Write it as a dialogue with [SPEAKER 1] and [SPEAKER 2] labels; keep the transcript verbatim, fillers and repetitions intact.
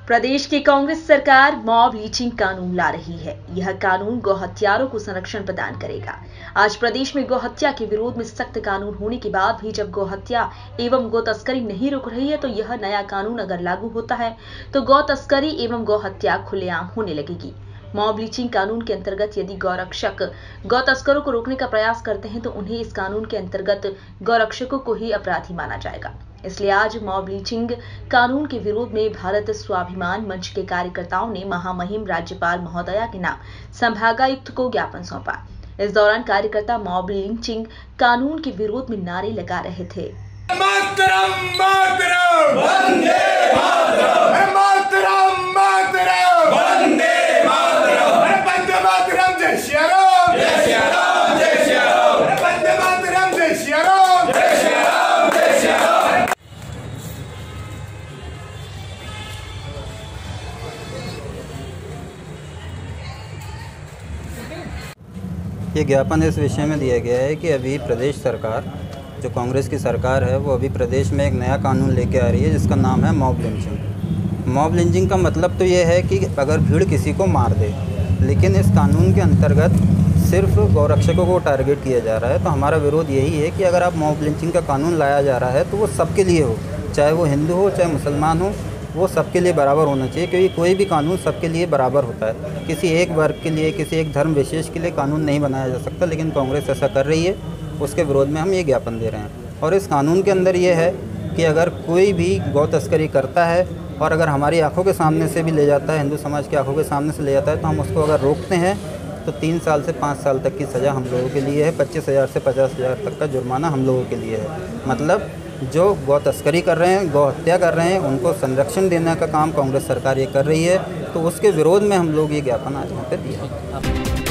[SPEAKER 1] प्रदेश की कांग्रेस सरकार mob leaching कानून ला रही है। यह कानून गौ हत्यारों को संरक्षण प्रदान करेगा। आज प्रदेश में गौ हत्या के विरोध में सख्त कानून होने के बाद भी जब गौ हत्या एवं गौ तस्करी नहीं रुक रही है, तो यह नया कानून अगर लागू होता है तो गौ तस्करी एवं गौ हत्या खुलेआम होने लगेगी। मॉब लीचिंग कानून के अंतर्गत यदि गौरक्षक गौ तस्करों को रोकने का प्रयास करते हैं तो उन्हें इस कानून के अंतर्गत गौरक्षकों को ही अपराधी माना जाएगा। इसलिए आज मॉब लीचिंग कानून के विरोध में भारत स्वाभिमान मंच के कार्यकर्ताओं ने महामहिम राज्यपाल महोदया के नाम संभागायुक्त को ज्ञापन सौंपा। इस दौरान कार्यकर्ता मॉब लीचिंग कानून के विरोध में नारे लगा रहे थे।
[SPEAKER 2] मातरम, मातरम, वंदे मातरम, मातरम, मातरम, वंदे मातरम, वंदे मातरम, जय श्री राम, जय श्री राम, जय श्री राम, वंदे मातरम, जय श्री राम, जय श्री राम, जय श्री राम।
[SPEAKER 3] ये ज्ञापन इस विषय में दिया गया है कि अभी प्रदेश सरकार, जो कांग्रेस की सरकार है, वो अभी प्रदेश में एक नया कानून लेके आ रही है जिसका नाम है मॉब लिंचिंग। मॉब लिंचिंग का मतलब तो ये है कि अगर भीड़ किसी को मार दे, लेकिन इस कानून के अंतर्गत सिर्फ गौरक्षकों को टारगेट किया जा रहा है। तो हमारा विरोध यही है कि अगर आप मॉब लिंचिंग का कानून लाया जा रहा है तो वो सबके लिए हो, चाहे वो हिंदू हो चाहे मुसलमान हो, वो सबके लिए बराबर होना चाहिए, क्योंकि कोई भी कानून सबके लिए बराबर होता है। किसी एक वर्ग के लिए, किसी एक धर्म विशेष के लिए कानून नहीं बनाया जा सकता, लेकिन कांग्रेस ऐसा कर रही है। उसके विरोध में हम ये ज्ञापन दे रहे हैं। और इस कानून के अंदर ये है कि अगर कोई भी गौ तस्करी करता है और अगर हमारी आंखों के सामने से भी ले जाता है, हिंदू समाज की आंखों के सामने से ले जाता है, तो हम उसको अगर रोकते हैं तो तीन साल से पाँच साल तक की सज़ा हम लोगों के लिए है, पच्चीस हज़ार से पचास हज़ार तक का जुर्माना हम लोगों के लिए है। मतलब जो गौ तस्करी कर रहे हैं, गौ हत्या कर रहे हैं, उनको संरक्षण देने का काम कांग्रेस सरकार ये कर रही है। तो उसके विरोध में हम लोग ये ज्ञापन आज यहाँ पे दिया।